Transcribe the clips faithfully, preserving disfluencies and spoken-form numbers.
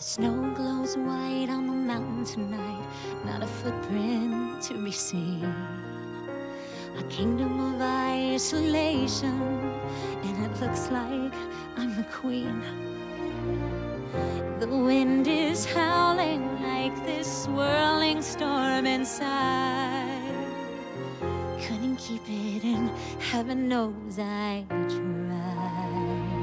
Snow glows white on the mountain tonight, not a footprint to be seen. A kingdom of isolation, and it looks like I'm the queen. The wind is howling like this swirling storm inside. Couldn't keep it in, heaven knows I tried.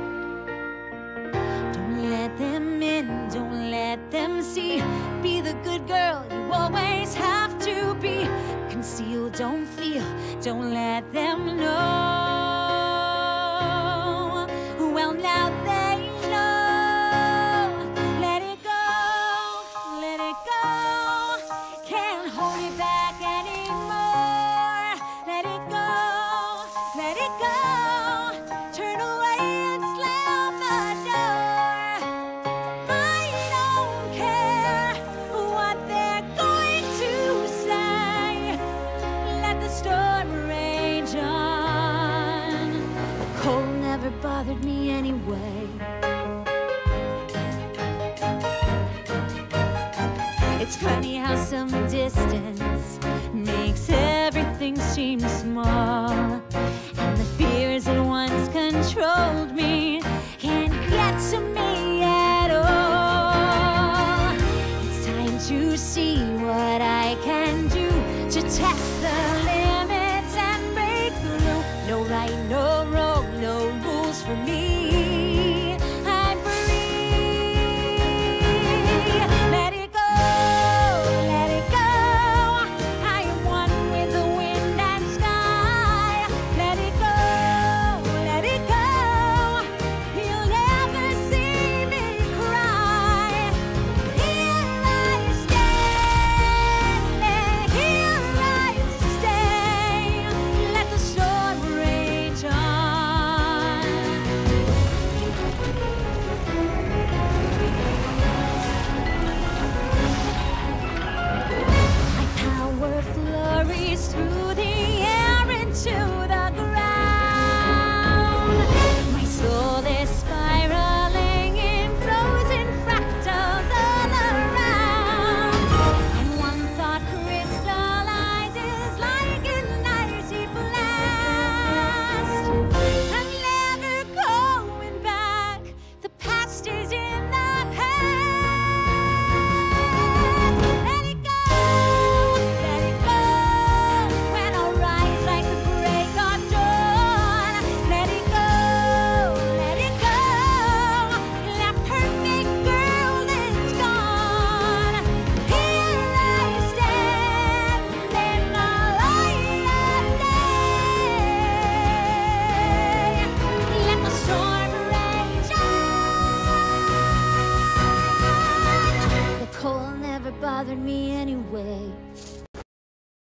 Don't let them in, don't let them see. Be the good girl you always have to be. Conceal, don't feel, don't let them know. Well, now they know. Let it go, let it go. Can't hold it back anymore. Let it go, let it go. Turn away and slam the door. I don't care what they're going to say. Let the storm rage on. The cold never bothered me anyway. It's funny how some distance makes everything seem smooth.